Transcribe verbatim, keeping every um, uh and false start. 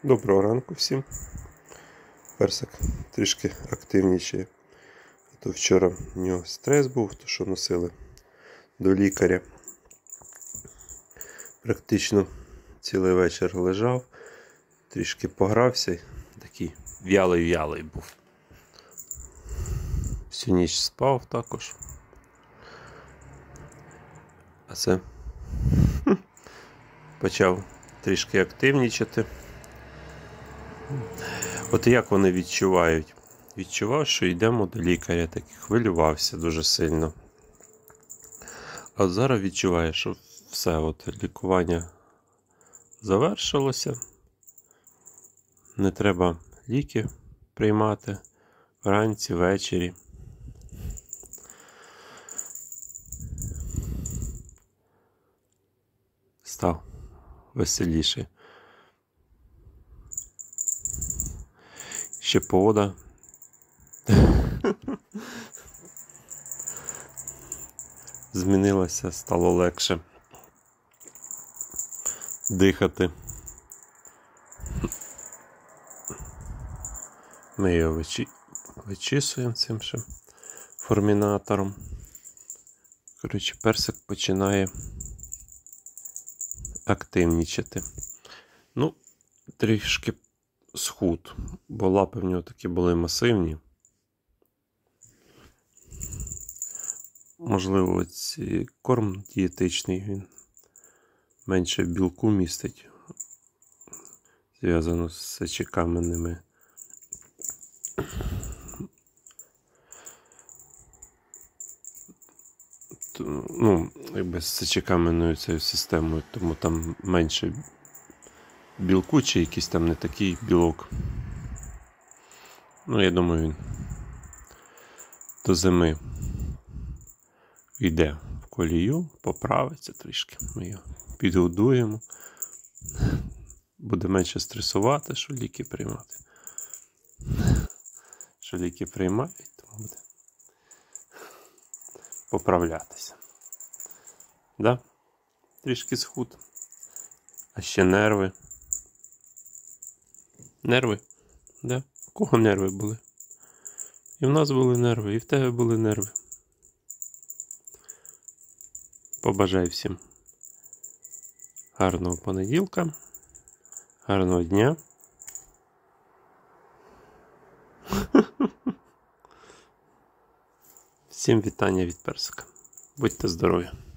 Доброго ранку всім. Персик трішки активніший. То вчора в нього стрес був, то що носили до лікаря. Практично цілий вечір лежав, трішки погрався, такий в'ялий-в'ялий був. Всю ніч спав також. А це почав трішки активнічати. От як вони відчувають? Відчував, що йдемо до лікаря, так хвилювався дуже сильно. А от зараз відчуває, що все, от лікування завершилося. Не треба ліки приймати вранці, ввечері. Став веселіший. Ще погода. Змінилося, стало легше дихати. Ми його вичі... вичісуємо цим ще формінатором. Коротше, персик починає активнічати. Ну, трішки схуд, бо лапи в нього такі були масивні. Можливо, ці корм дієтичний, він менше білку містить, зв'язано з сечокам'яними. Ну, якби з сечокам'яною цією системою, тому там менше білку, чи якийсь там не такий білок. Ну, я думаю, він до зими йде в колію, поправиться трішки. Ми його підгодуємо. Буде менше стресувати, що ліки приймати. Що ліки приймають, тому буде поправлятися. Да? Трішки схуд. А ще нерви. Нерви? Да? У кого нерви були? І в нас були нерви, і в тебе були нерви. Побажаю всім гарного понеділка, гарного дня. Всім вітання від персика. Будьте здорові!